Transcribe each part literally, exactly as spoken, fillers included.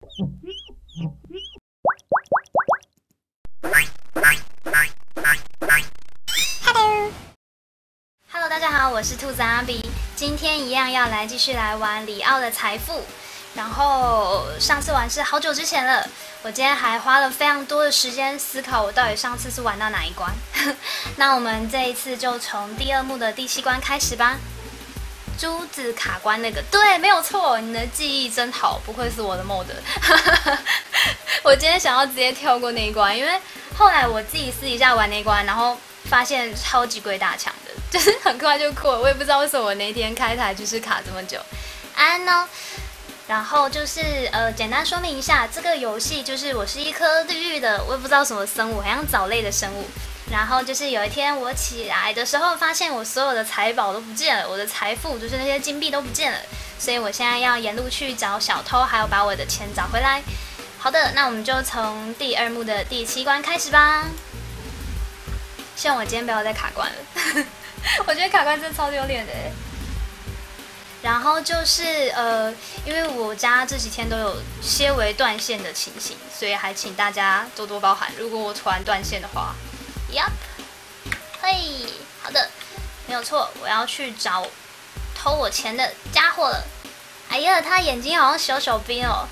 Hello， 大家好，我是兔子阿比，今天一样要来继续来玩里奥的财富。然后上次玩是好久之前了，我今天还花了非常多的时间思考，我到底上次是玩到哪一关。那我们这一次就从第二幕的第七关开始吧。珠子卡关那个，对，没有错，你的记忆真好，不愧是我的 mod。我今天想要直接跳过那一关，因为后来我自己私底下玩那一关，然后发现超级鬼打墙的，就是很快就过了。我也不知道为什么我那天开台就是卡这么久。安呢？然后就是呃，简单说明一下，这个游戏就是我是一颗绿绿的，我也不知道什么生物，好像藻类的生物。然后就是有一天我起来的时候，发现我所有的财宝都不见了，我的财富就是那些金币都不见了，所以我现在要沿路去找小偷，还有把我的钱找回来。好的，那我们就从第二幕的第七关开始吧。希望我今天不要再卡关了，我觉得卡关真的超丢脸的。然后就是呃，因为我家这几天都有些微断线的情形，所以还请大家多多包涵。如果我突然断线的话 ，Yup， 嘿，好的，没有错，我要去找偷我钱的家伙了。哎呀，他眼睛好像小小兵哦。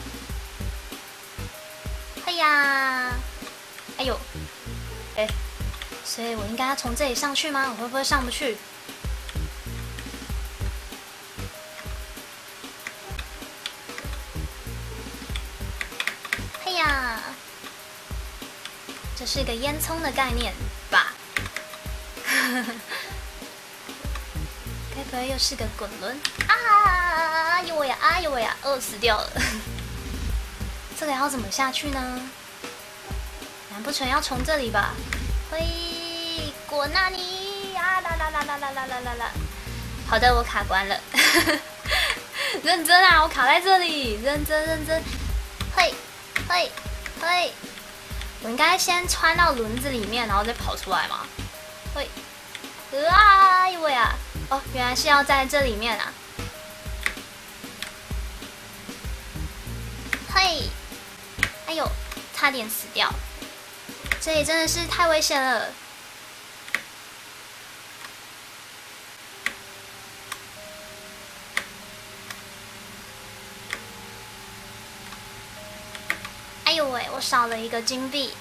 哎呀，哎呦，哎，所以我应该要从这里上去吗？我会不会上不去？哎呀，这是一个烟囱的概念吧？该不会又是个滚轮啊？哎呦喂呀，哎呦喂呀，饿死掉了！这个要怎么下去呢？难不成要从这里吧？嘿，滚啊你！啊啦啦啦啦啦啦啦啦啦！好的，我卡关了。认真啊，我卡在这里，认真认真。嘿，嘿，嘿！我应该先穿到轮子里面，然后再跑出来吗？嘿，啊呦喂啊！哦，原来是要在这里面啊！嘿！哎呦，差点死掉！这里真的是太危险了。哎呦喂，我少了一个金币。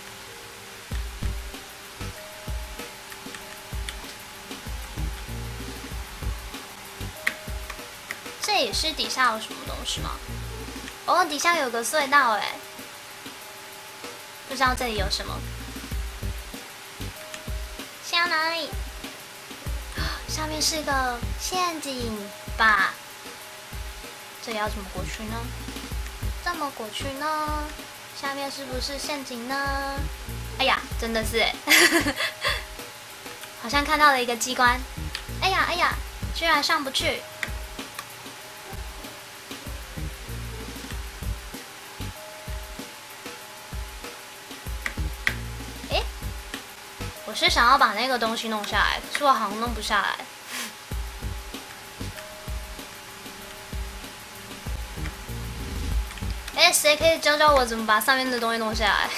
这里是底下有什么东西吗？哦，底下有个隧道哎。不知道这里有什么。下来，上面是个陷阱吧？这里要怎么过去呢？这么过去呢？下面是不是陷阱呢？哎呀，真的是哎，好像看到了一个机关。哎呀哎呀，居然上不去！我是想要把那个东西弄下来，可是我好像弄不下来。哎，谁可以教教我怎么把上面的东西弄下来？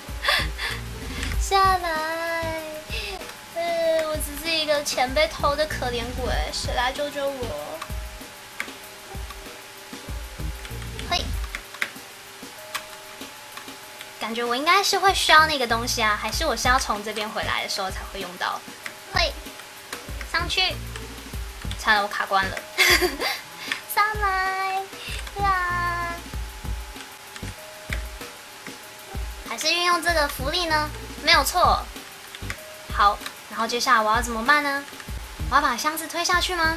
下来！呃，我只是一个钱被偷的可怜鬼，谁来救救我？嘿，感觉我应该是会需要那个东西啊，还是我是要从这边回来的时候才会用到？嘿，上去！惨了，我卡关了。上来呀！还是运用这个福利呢？没有错。好，然后接下来我要怎么办呢？我要把箱子推下去吗？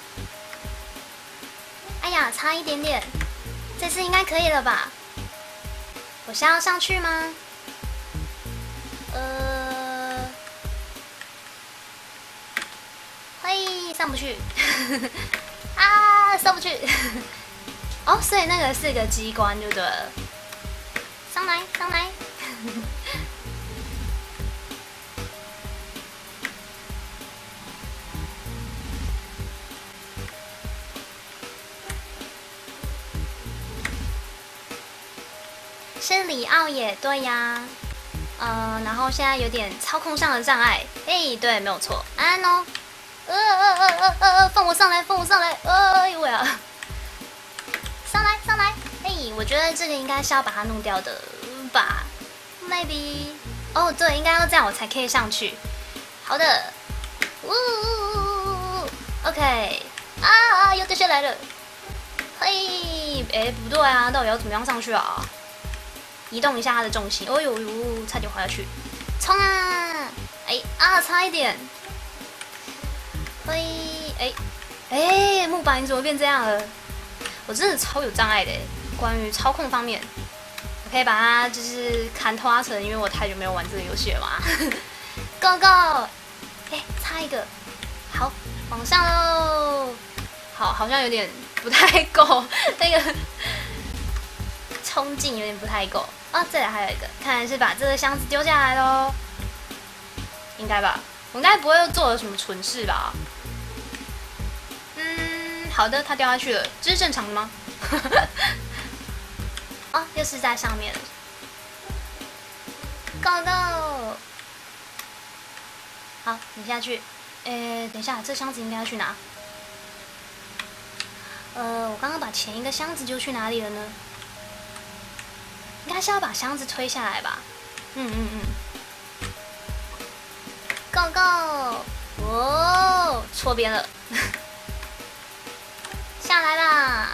哎呀，差一点点，这次应该可以了吧？我是要上去吗？呃，嘿，上不去。啊，上不去。哦，所以那个是个机关，就对了。上来，上来。 是里奥耶，对呀。呃，然后现在有点操控上的障碍。哎，对，没有错。安哦，呃呃呃呃呃呃，放我上来，放我上来，哎呦喂啊！上来上来，哎，我觉得这个应该是要把它弄掉的吧 ？Maybe。哦，对，应该要这样我才可以上去。好的。呜呜呜呜 ，OK。啊啊，又掉下来了。嘿，哎，不对啊，到底要怎么样上去啊？移动一下它的重心。哦呦呦，差点滑下去！冲啊！哎啊，差一点。嘿，哎哎，木板你怎么变这样了？我真的超有障碍的，关于操控方面，我可以把它就是砍透阿成，因为我太久没有玩这个游戏了嘛。Go go！ 哎，差一个，好，往上喽。好，好像有点不太够，那个冲劲有点不太够啊。这里还有一个，看来是把这个箱子丢下来喽，应该吧？我应该不会又做了什么蠢事吧？嗯，好的，它掉下去了，这是正常的吗？哦，又是在上面了。Go go！ 好，你下去。诶，等一下，这箱子应该要去哪？呃，我刚刚把前一个箱子丢去哪里了呢？应该是要把箱子推下来吧？嗯嗯嗯。Go go！ 哦，错边了。下来啦！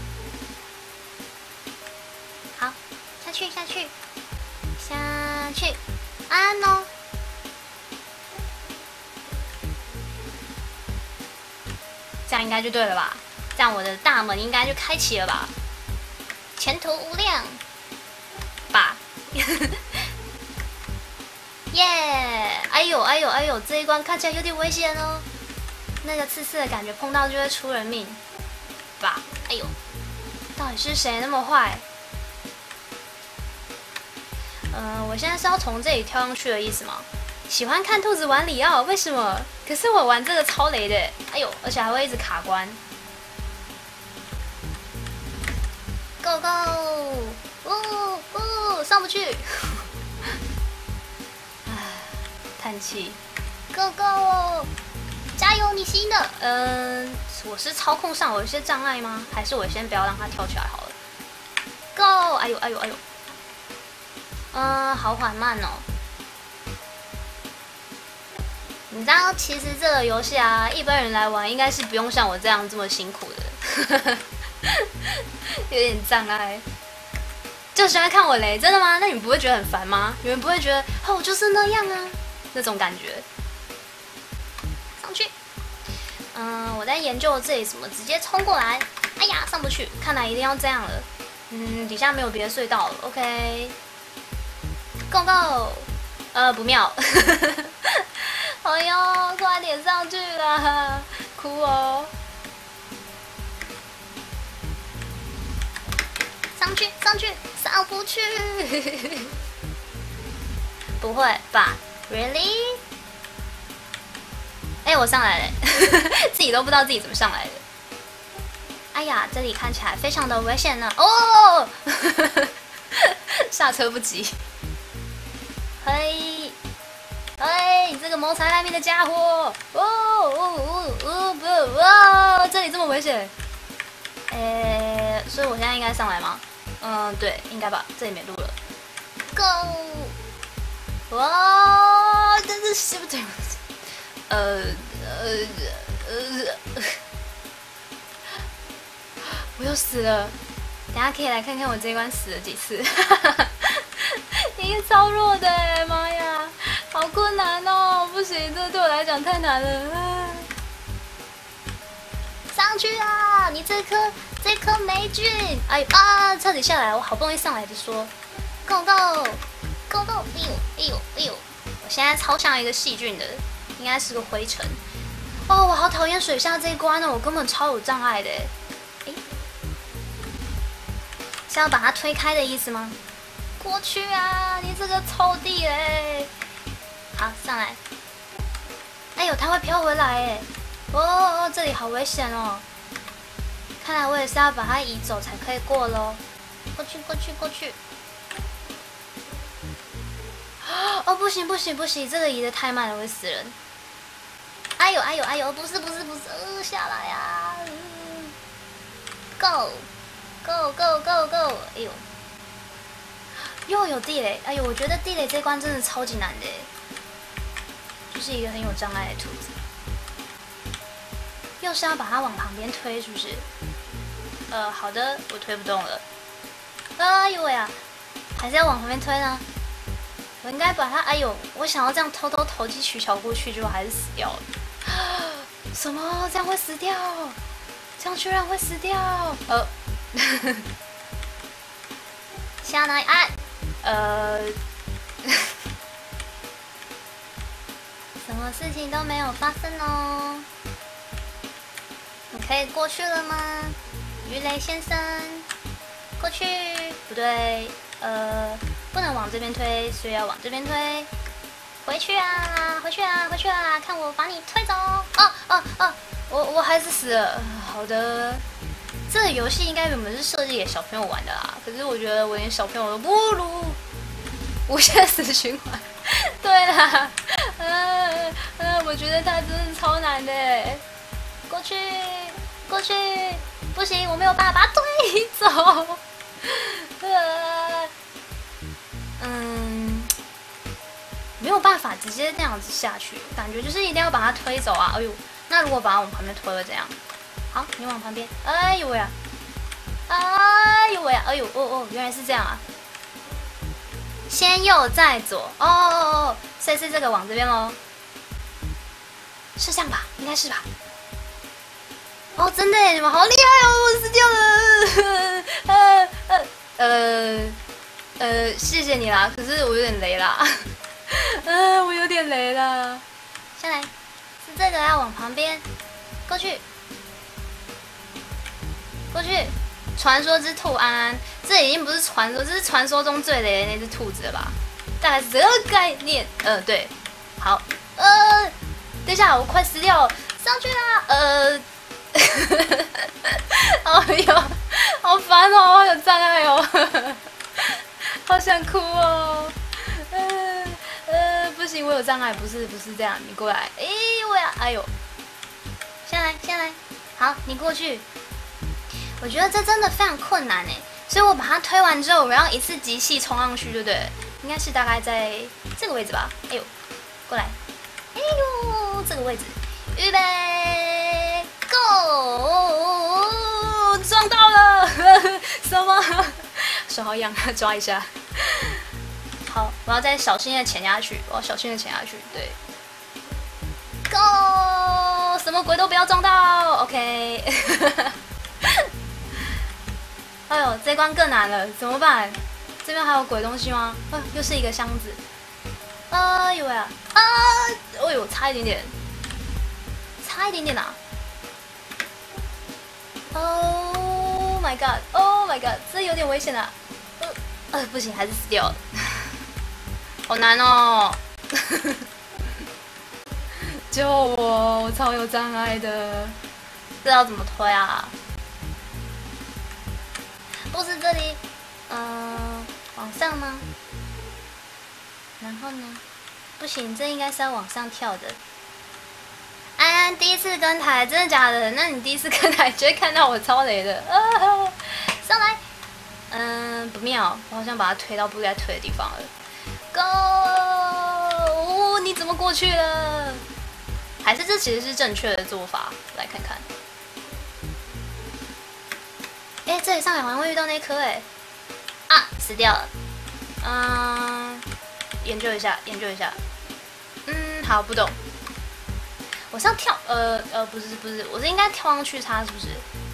好，下去下去下去，安哦。这样应该就对了吧？这样我的大门应该就开启了吧？前途无量吧！耶！哎呦哎呦哎呦，这一关看起来有点危险哦。那个刺刺的感觉碰到就会出人命吧？哎呦，到底是谁那么坏？嗯、呃，我现在是要从这里跳上去的意思吗？喜欢看兔子玩里奥，为什么？可是我玩这个超雷的，哎呦，而且还会一直卡关。Go go！ 呜呜，上不去。唉，叹气。Go go！ 加油，你行的。嗯、呃，我是操控上有一些障碍吗？还是我先不要让它跳起来好了 ？Go！ 哎呦哎呦哎呦！嗯、呃，好缓慢哦。你知道，其实这个游戏啊，一般人来玩应该是不用像我这样这么辛苦的，有点障碍。就喜欢看我雷，真的吗？那你们不会觉得很烦吗？你们不会觉得哦，我就是那样啊，那种感觉？上去。嗯、呃，我在研究这里怎么直接冲过来。哎呀，上不去，看来一定要这样了。嗯，底下没有别的隧道了。OK，Go go， 呃，不妙。哎呦，快点上去啦！哭哦！上去，上去，上不去！不会吧 ？Really？ 哎、欸，我上来了，自己都不知道自己怎么上来的。哎呀，这里看起来非常的危险呢！哦，刹车不及。嘿。哎，你这个谋财害命的家伙！哦哦哦哦不！哇，这里这么危险！诶，所以我现在应该上来吗？嗯，对，应该吧，这里没路了。Go！ 哇，真是是不对。呃呃呃，我又死了。等下可以来看看我这一关死了几次。你超弱的哎，妈呀！好困难哦，不行，这对我来讲太难了。上去啊！你这颗这颗霉菌，哎啊，差点下来，我好不容易上来的说 ，Go go go go！ 哎呦哎呦哎呦！我现在超像一个细菌的，应该是个灰尘。哦，我好讨厌水下这一关哦，我根本超有障碍的。哎，是要把它推开的意思吗？过去啊！你这个臭地哎！好，上来。哎呦，它会飘回来哎！哦哦，这里好危险哦！看来我也是要把它移走才可以过喽。过去，过去，过去。 哦，不行不行不行，这个移的太慢了，会死人。哎呦哎呦哎呦，不是不是不是，呃，下来呀、啊嗯、！Go go go go go！ 哎呦，又有地雷！哎呦，我觉得地雷这关真的超级难的，就是一个很有障碍的兔子。又是要把它往旁边推，是不是？呃，好的，我推不动了。哎呦喂呀，还是要往旁边推呢？我应该把它……哎呦，我想要这样偷偷投机取巧过去，结果还是死掉了。什么？这样会死掉？这样居然会死掉？呃，下来按，呃，什么事情都没有发生哦。你可以过去了吗，鱼雷先生？过去？不对，呃，不能往这边推，所以要往这边推。回去啊，回去啊，回去啊！看我把你推走！哦哦哦，我我还是死了。好的，这个游戏应该原本是设计给小朋友玩的啦，可是我觉得我连小朋友都不如。无限死循环。对啦，呃呃，我觉得它真的超难的。过去，过去，不行，我没有办法把它推走。呃，嗯。没有办法直接那样子下去，感觉就是一定要把它推走啊！哎呦，那如果把它往旁边推会怎样？好，你往旁边。哎呦喂呀！哎呦喂呀！哎呦哦哦，原来是这样啊！先右再左，哦哦哦，所以是这个往这边喽，是这样吧？应该是吧？哦，真的，你们好厉害哦！我死掉了。呃呃呃呃，谢谢你啦，可是我有点雷啦。嗯、呃，我有点雷了。下来，是这个要往旁边，过去，过去。传说之兔安安，这已经不是传说，这是传说中最雷的那只兔子了吧？大概是这个概念。呃，对，好，呃，等一下，我快死掉了，上去啦，呃，哎呦，好烦哦，好有障碍哦，好想哭哦。呃呃，不行，我有障碍，不是不是这样，你过来，哎呦我呀，哎呦，下来下来，好，你过去。我觉得这真的非常困难哎，所以我把它推完之后，我要一次集气冲上去，对不对？应该是大概在这个位置吧。哎呦，过来，哎呦，这个位置，预备 ，Go！ 撞到了，什么？手好痒，抓一下。好，我要再小心的潜下去，我要小心的潜下去，对。Go！ 什么鬼都不要撞到 ，OK。哎呦，这关更难了，怎么办？这边还有鬼东西吗？啊，又是一个箱子。哎呦呀，啊！哎呦，差一点点，差一点点啊 ！Oh my god! Oh my god! 这有点危险啊！呃呃，不行，还是死掉了。好难哦！救我！我超有障碍的，这要怎么推啊？不是这里，嗯、呃，往上吗？然后呢？不行，这应该是要往上跳的。安安第一次跟台，真的假的？那你第一次跟台就会看到我超雷的。啊、上来，嗯、呃，不妙，我好像把它推到不该推的地方了。Go！、哦、你怎么过去了？还是这其实是正确的做法？来看看。哎，这里上面好像会遇到那颗哎，啊，死掉了。嗯，研究一下，研究一下。嗯，好，不懂。我是要跳，呃呃，不是不是，我是应该跳上去它，是不是？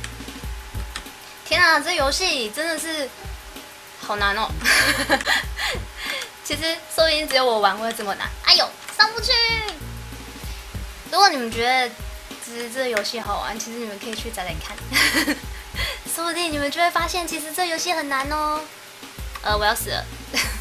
天啊，这游戏真的是好难哦。其实说不定只有我玩会这么难。哎呦，上不去。如果你们觉得其实这个游戏好玩，其实你们可以去载载看。说不定你们就会发现，其实这游戏很难哦。呃，我要死了。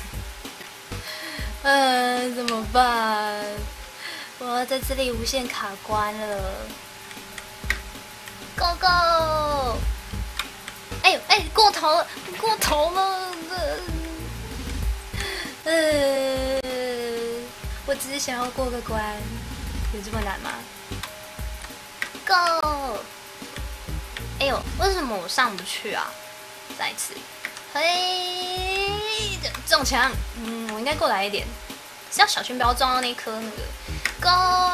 嗯、呃，怎么办？我要在这里无限卡关了。Go go！ 哎呦哎，过头了，过头了。呃， 我只是想要过个关，有这么难吗 ？Go！ 哎呦，为什么我上不去啊？再一次，嘿，中枪！嗯，我应该过来一点，只要小心不要撞到那颗那个。Go！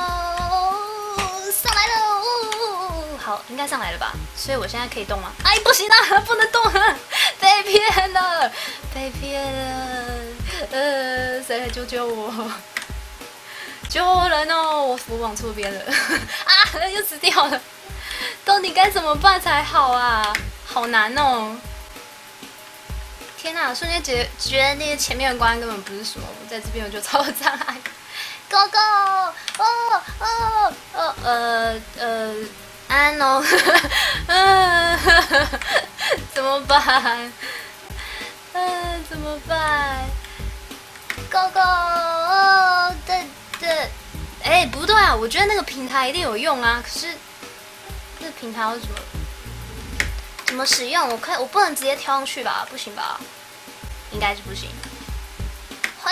上来了！哦，好，应该上来了吧？所以我现在可以动吗？哎，不行啦，不能动了，被骗了，被骗了！呃，谁来救救我？救人哦！我我往错边了啊，又死掉了。到底该怎么办才好啊？好难哦！天哪，瞬间觉觉得那些前面的关根本不是什么，我在这边我就超有障碍。Go go！ 哦哦哦呃呃，安哦，嗯，怎么办？嗯，怎么办 ？Go go！ 对对，哎，不对啊，我觉得那个平台一定有用啊，可是。这平台要怎么怎么使用？我看我不能直接跳上去吧？不行吧？应该是不行。嘿，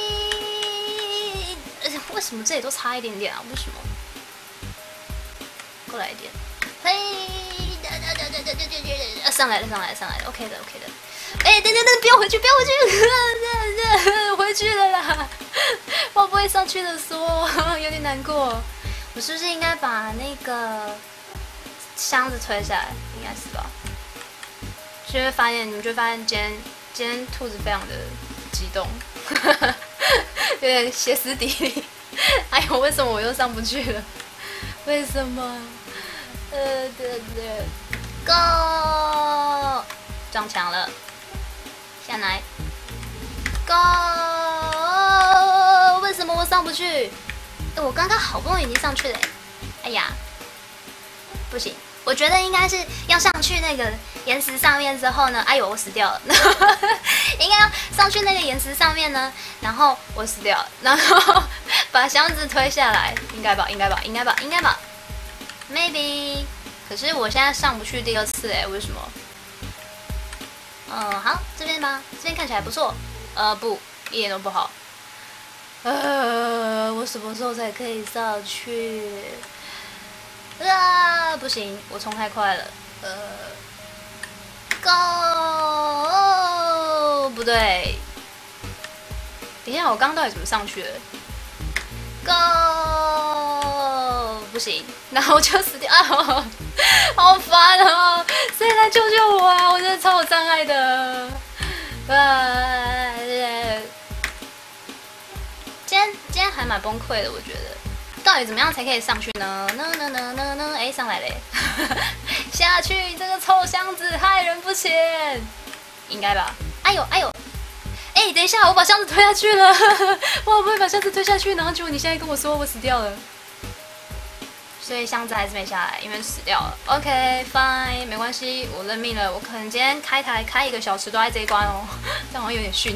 为什么这里都差一点点啊？为什么？过来一点。嘿，上来了，上来了，上来了。OK 的 ，OK 的。哎，等等等，不要回去，不要回去，回去了啦！我不会上去的说，有点难过。我是不是应该把那个？箱子推下来，应该是吧？就会发现，你们就会发现今天今天兔子非常的激动，有点歇斯底里。哎呦，为什么我又上不去了？为什么？呃，对对 ，Go！ 撞墙了，下来 ，Go！ 为什么我上不去？哎，我刚刚好不容易已经上去了，哎呀，不行。我觉得应该是要上去那个岩石上面之后呢，哎呦我死掉了，应该要上去那个岩石上面呢，然后我死掉了，然后把箱子推下来，应该吧，应该吧，应该吧，应该吧 ，maybe。可是我现在上不去第二次哎，为什么？嗯，好，这边吧，这边看起来不错，呃不，一点都不好。呃，我什么时候才可以上去？啊，不行，我冲太快了。呃 ，Go！ 不对，等一下，我刚刚到底怎么上去的 ？Go！ 不行，然后我就死掉，啊，好烦哦！谁来救救我啊？我真的超有障碍的。啊，今天今天还蛮崩溃的，我觉得。到底怎么样才可以上去呢？呢呢呢呢呢！哎，上来嘞！下去，这个臭箱子害人不浅，应该吧？哎呦哎呦！哎，等一下，我把箱子推下去了，我好不容易把箱子推下去，然后结果你现在跟我说我死掉了，所以箱子还是没下来，因为死掉了。OK fine， 没关系，我认命了。我可能今天开台开一个小时都在这一关哦，这样好像有点逊。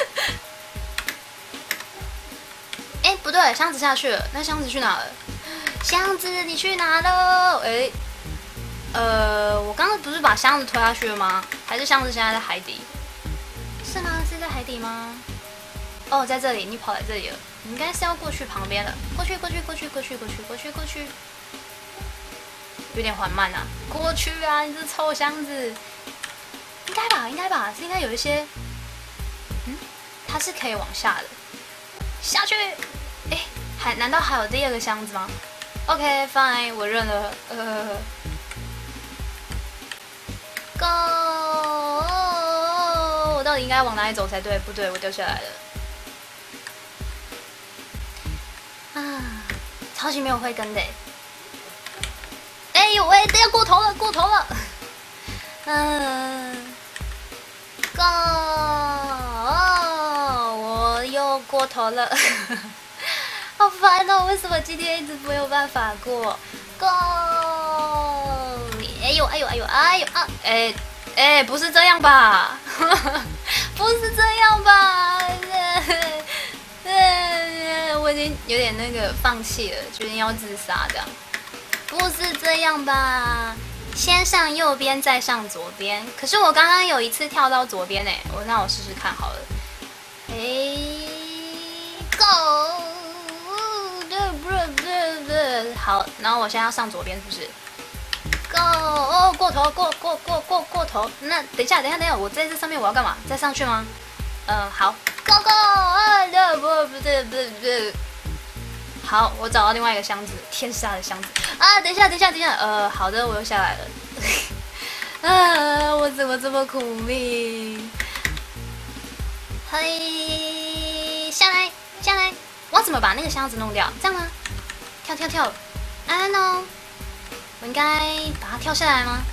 哎，不对，箱子下去了，那箱子去哪了？箱子你去哪了？哎，呃，我刚刚不是把箱子推下去了吗？还是箱子现在在海底？是吗？是在海底吗？哦，在这里，你跑来这里了，你应该是要过去旁边了。过去，过去，过去，过去，过去，过去，过去。有点缓慢啊，过去啊！你这臭箱子，应该吧？应该吧？是应该有一些，嗯，它是可以往下的。下去，哎，还难道还有第二个箱子吗 ？OK fine， 我认了。呃 ，Go， 我到底应该往哪里走才对？不对，我掉下来了。啊，超级没有慧根的。哎呦喂，这要过头了，过头了。嗯 ，Go。过头了，好烦哦！为什么今天一直没有办法过 ？Go！ 哎呦哎呦哎呦哎呦啊！哎哎，不是这样吧？不是这样吧？我已经有点那个放弃了，决定要自杀这样。不是这样吧？先上右边，再上左边。可是我刚刚有一次跳到左边哎，我那我试试看好了。哎。Go！ 对，好，然后我现在要上左边，是不是 ？Go！ 哦，过头，过过过过过头。那等一下，等一下，等一下，我在这上面我要干嘛？再上去吗？嗯，好 ，Go Go！ 啊，不不不对不对不对。好，我找到另外一个箱子，天杀的箱子啊！等一下，等一下，等一下，呃，好的，我又下来了。啊，我怎么这么苦命？嘿，下来，下来！我要怎么把那个箱子弄掉？这样吗？跳跳跳 ！I don't know， 我应该把它跳下来吗？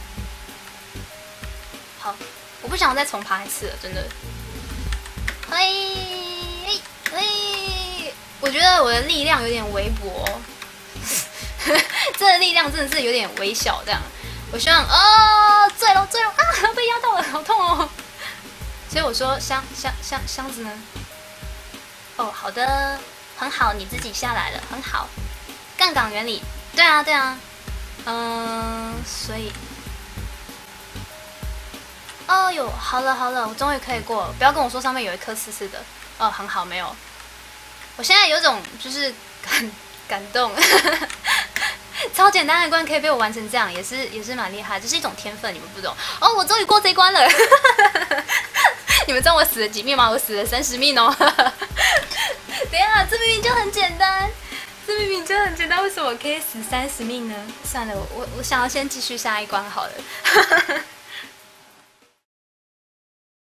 好，我不想再重爬一次了，真的。嘿，嘿，嘿！我觉得我的力量有点微薄，这个力量真的是有点微小，这样。我希望哦，坠了，坠了啊！被压到了，好痛哦。所以我说箱箱箱箱子呢？哦，好的，很好，你自己下来了，很好。杠杆原理，对啊，对啊，嗯，所以，哦哟，好了好了，我终于可以过了。不要跟我说上面有一颗刺刺的，哦，很好，没有。我现在有种就是感感动，超简单的关可以被我完成这样，也是也是蛮厉害，这是一种天分，你们不懂哦。我终于过这一关了，你们知道我死了几命吗？我死了三十命哦。等一下，这明明就很简单，这明明就很简单，为什么我可以死三十命呢？算了，我我我想要先继续下一关好了。